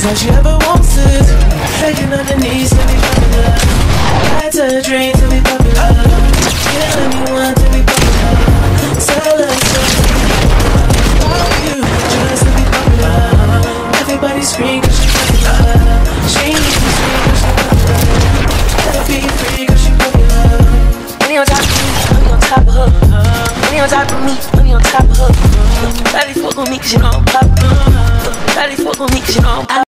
It's all she ever wants is begging on her knees to be popular. That's her dream to be popular. Kill anyone to be popular. Sell her you just to be popular. Everybody scream 'cause she popular. Scream, scream 'cause she popular. Let her be free 'cause she popular. Money on top of me, money on top of her. Money on top of me, money on top of her. Daddy fuck on me 'cause you know I'm popular. Daddy fuck on me 'cause you know I'm popular.